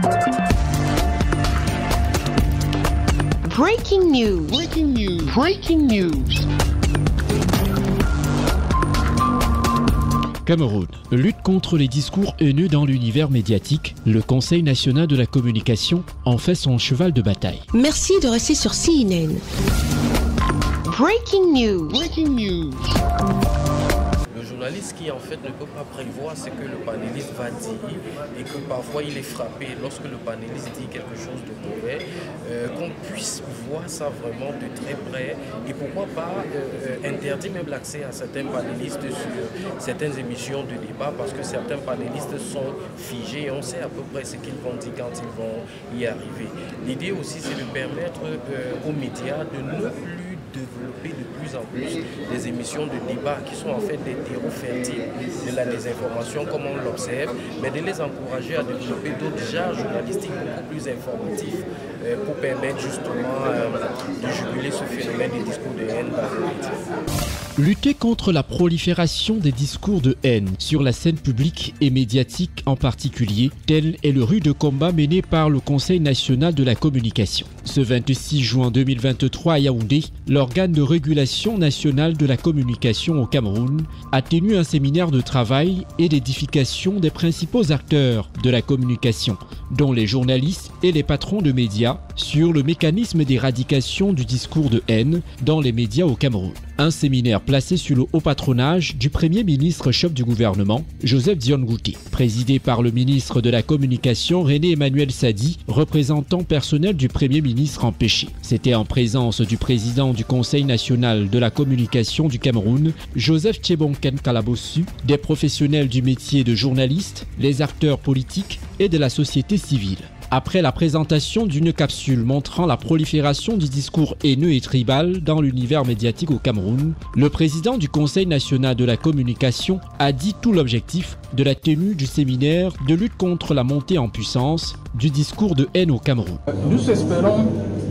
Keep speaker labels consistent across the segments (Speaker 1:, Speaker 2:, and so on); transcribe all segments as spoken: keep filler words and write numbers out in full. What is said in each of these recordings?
Speaker 1: Breaking news. Breaking news. Breaking news.
Speaker 2: Cameroun. Lutte contre les discours haineux dans l'univers médiatique. Le Conseil national de la communication en fait son cheval de bataille.
Speaker 1: Merci de rester sur C N N. Breaking news. Breaking news.
Speaker 3: Le journaliste qui en fait ne peut pas prévoir ce que le panéliste va dire et que parfois il est frappé lorsque le panéliste dit quelque chose de mauvais, euh, qu'on puisse voir ça vraiment de très près et pourquoi pas euh, interdire même l'accès à certains panélistes sur certaines émissions de débat parce que certains panélistes sont figés et on sait à peu près ce qu'ils vont dire quand ils vont y arriver. L'idée aussi c'est de permettre euh, aux médias de ne plus développer de plus en plus des émissions de débat qui sont en fait des terreaux fertiles de la désinformation comme on l'observe, mais de les encourager à développer d'autres genres journalistiques beaucoup plus informatifs euh, pour permettre justement euh, de juguler ce phénomène des discours de haine dans les médias.
Speaker 2: Lutter contre la prolifération des discours de haine sur la scène publique et médiatique en particulier, tel est le rude combat mené par le Conseil national de la communication. Ce vingt-six juin deux mille vingt-trois à Yaoundé, l'organe de régulation nationale de la communication au Cameroun a tenu un séminaire de travail et d'édification des principaux acteurs de la communication, dont les journalistes et les patrons de médias, sur le mécanisme d'éradication du discours de haine dans les médias au Cameroun. Un séminaire placé sous le haut patronage du Premier ministre chef du gouvernement, Joseph Dion Ngouté, présidé par le ministre de la Communication René Emmanuel Sadi, représentant personnel du Premier ministre empêché. C'était en présence du président du Conseil national de la communication du Cameroun, Joseph Tchebonken Kalabossu, des professionnels du métier de journaliste, les acteurs politiques et de la société civile. Après la présentation d'une capsule montrant la prolifération du discours haineux et tribal dans l'univers médiatique au Cameroun, le président du Conseil national de la communication a dit tout l'objectif de la tenue du séminaire de lutte contre la montée en puissance du discours de haine au Cameroun.
Speaker 4: Nous espérons,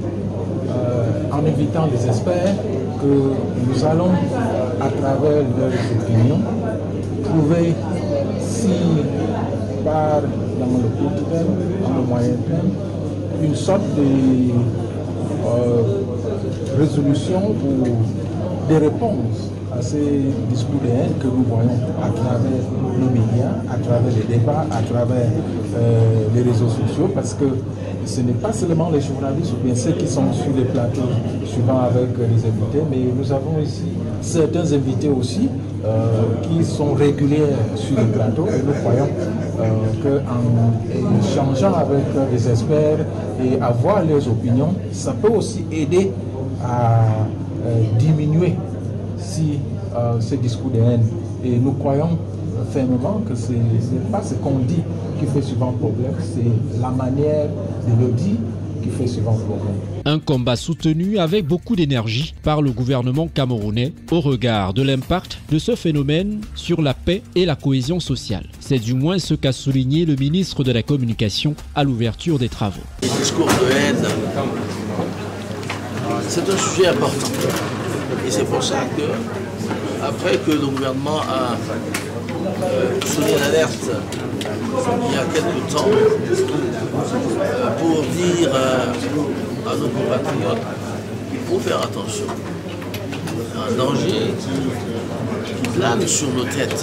Speaker 4: euh, en invitant les experts, que nous allons, à travers leurs opinions, trouver si par dans le court terme, dans le moyen terme, une sorte de euh, résolution ou des réponses à ces discours de haine que nous voyons à travers nos médias, à travers les débats, à travers euh, les réseaux sociaux, parce que ce n'est pas seulement les journalistes ou bien ceux qui sont sur les plateaux, souvent avec les invités, mais nous avons ici certains invités aussi euh, qui sont réguliers sur les plateaux et nous croyons euh, qu'en échangeant avec les experts et avoir leurs opinions, ça peut aussi aider à euh, diminuer si euh, ce discours de haine. Et nous croyons fermement que ce n'est pas ce qu'on dit qui fait souvent problème, c'est la manière de le dire qui fait souvent problème.
Speaker 2: Un combat soutenu avec beaucoup d'énergie par le gouvernement camerounais au regard de l'impact de ce phénomène sur la paix et la cohésion sociale. C'est du moins ce qu'a souligné le ministre de la Communication à l'ouverture des travaux.
Speaker 5: Les discours de haine, c'est un sujet important. Et c'est pour ça que, après que le gouvernement a euh, sonné l'alerte il y a quelques temps euh, pour dire euh, à nos compatriotes qu'il faut faire attention. C'est un danger qui, qui plane sur nos têtes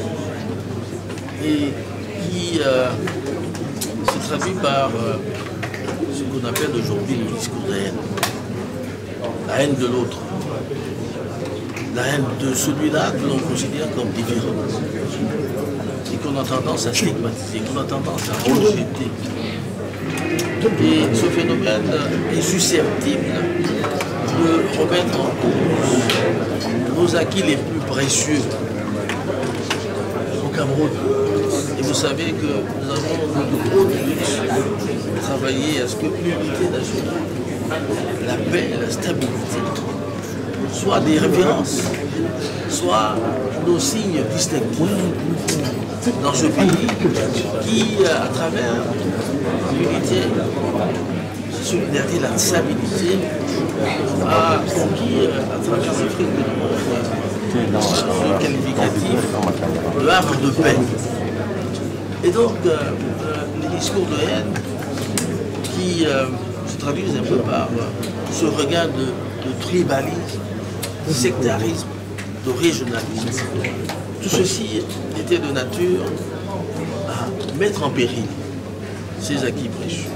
Speaker 5: et qui euh, se traduit par euh, ce qu'on appelle aujourd'hui le discours de haine. La haine de l'autre. La haine de celui-là que l'on considère comme différent et qu'on a tendance à stigmatiser, qu'on a tendance à rejeter. Et ce phénomène est susceptible de remettre en cause nos acquis les plus précieux au Cameroun. Et vous savez que nous avons de gros luxe de travailler à ce que l'unité nationale, la paix et la stabilité soit des références, soit nos signes distinctifs dans ce pays qui, à travers l'unité, la solidarité, la stabilité, a conquis à travers l'Afrique de Nord ce qualificatif de havre de paix. Et donc, euh, les discours de haine qui euh, se traduisent un peu par euh, ce regain de, de tribalisme, de sectarisme, de régionalisme. Tout ceci était de nature à mettre en péril ces acquis précieux.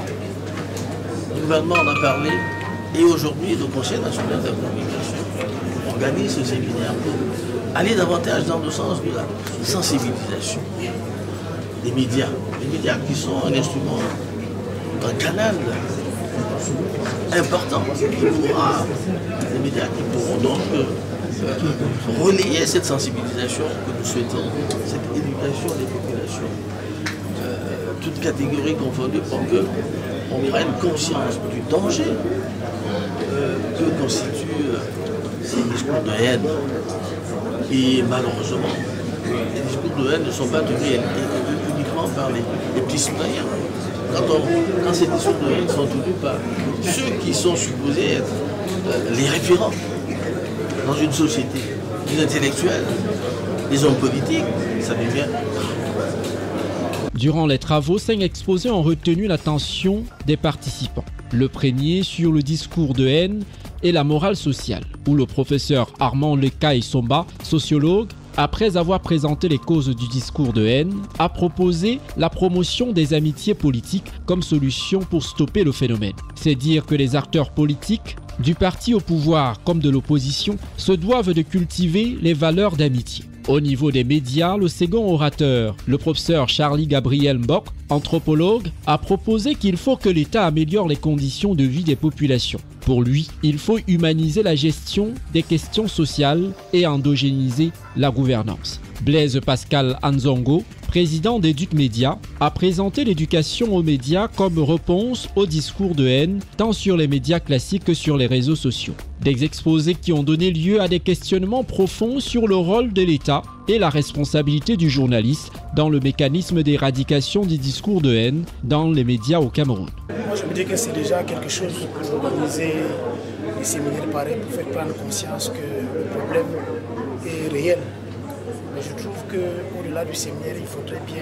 Speaker 5: Le gouvernement en a parlé et aujourd'hui le Conseil national de la communication organise ce séminaire pour aller davantage dans le sens de la sensibilisation des médias. Les médias qui sont un instrument, un canal important qui pourra, les médias qui pourront donc euh, relayer cette sensibilisation que nous souhaitons, cette éducation des populations, euh, toutes catégories confondues pour qu'on prenne conscience du danger euh, que constituent euh, ces discours de haine. Et malheureusement, les discours de haine ne sont pas tenus uniquement par les, les petits citoyens. Quand, on, quand ces discours de haine sont tenus par ceux qui sont supposés être euh, les référents dans une société, les intellectuels, les hommes politiques, ça devient...
Speaker 2: Durant les travaux, cinq exposés ont retenu l'attention des participants. Le premier sur le discours de haine et la morale sociale, où le professeur Armand Lecaille Somba, sociologue, après avoir présenté les causes du discours de haine, a proposé la promotion des amitiés politiques comme solution pour stopper le phénomène. C'est dire que les acteurs politiques, du parti au pouvoir comme de l'opposition, se doivent de cultiver les valeurs d'amitié. Au niveau des médias, le second orateur, le professeur Charlie Gabriel Mbok, anthropologue, a proposé qu'il faut que l'État améliore les conditions de vie des populations. Pour lui, il faut humaniser la gestion des questions sociales et endogéniser la gouvernance. Blaise Pascal Anzongo, président d'Éduc Média, a présenté l'éducation aux médias comme réponse au discours de haine, tant sur les médias classiques que sur les réseaux sociaux. Des exposés qui ont donné lieu à des questionnements profonds sur le rôle de l'État et la responsabilité du journaliste dans le mécanisme d'éradication du discours de haine dans les médias au Cameroun.
Speaker 6: Moi, je me dis que c'est déjà quelque chose pour organiser des séminaires pareils pour faire prendre conscience que le problème est réel. Mais je trouve qu'au-delà du séminaire, il faudrait bien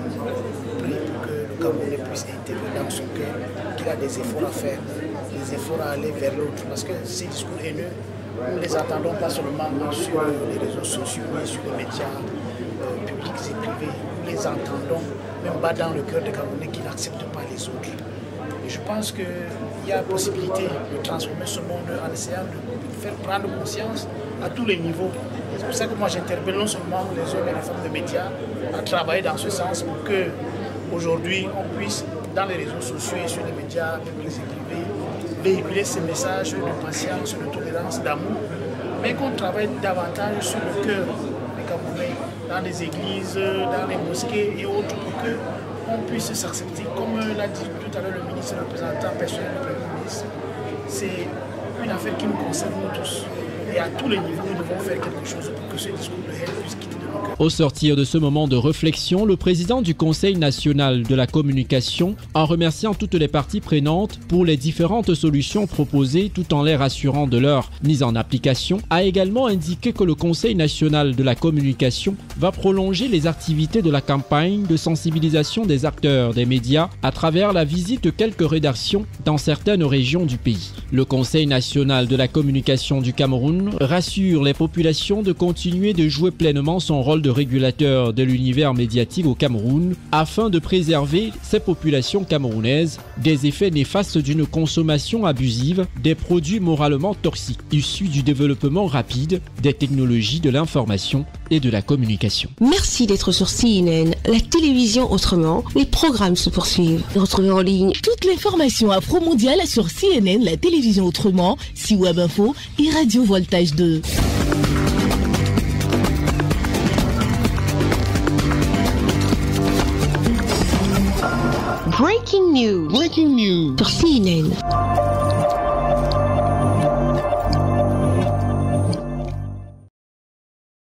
Speaker 6: qu'on prie pour que le Camerounais puisse intégrer dans son cœur qu'il a des efforts à faire, des efforts à aller vers l'autre. Parce que ces discours haineux, nous ne les entendons pas seulement sur les réseaux sociaux, mais sur les médias euh, publics et privés. Nous les entendons même bas dans le cœur des Camerounais qui n'acceptent pas les autres. Et je pense qu'il y a possibilité de transformer ce monde en essayant de faire prendre conscience à tous les niveaux. C'est pour ça que moi j'interpelle non seulement les hommes et les femmes de médias à travailler dans ce sens pour qu'aujourd'hui on puisse, dans les réseaux sociaux et sur les médias publics et privés, véhiculer ces messages de patience, de tolérance, d'amour, mais qu'on travaille davantage sur le cœur des Camerounais, dans les églises, dans les mosquées et autres, pour qu'on puisse s'accepter. Comme l'a dit tout à l'heure le ministre représentant personnel du Premier ministre, c'est une affaire qui nous concerne nous tous. Et à tous les niveaux, nous devons faire quelque chose pour que ce discours de haine puisse quitter de nos cœurs.
Speaker 2: Au sortir de ce moment de réflexion, le président du Conseil national de la communication, en remerciant toutes les parties prenantes pour les différentes solutions proposées tout en les rassurant de leur mise en application, a également indiqué que le Conseil national de la communication va prolonger les activités de la campagne de sensibilisation des acteurs des médias à travers la visite de quelques rédactions dans certaines régions du pays. Le Conseil national de la communication du Cameroun rassure les populations de continuer de jouer pleinement son rôle de régulateur de l'univers médiatique au Cameroun afin de préserver ces populations camerounaises des effets néfastes d'une consommation abusive des produits moralement toxiques issus du développement rapide des technologies de l'information et de la communication.
Speaker 7: Merci d'être sur C N N, la télévision autrement. Les programmes se poursuivent. Retrouvez en ligne
Speaker 8: toute l'information afro-mondiale sur C N N, la télévision autrement, C Web Info et Radio Voltage deux.
Speaker 1: Breaking news. Breaking news.
Speaker 7: Sur C N N.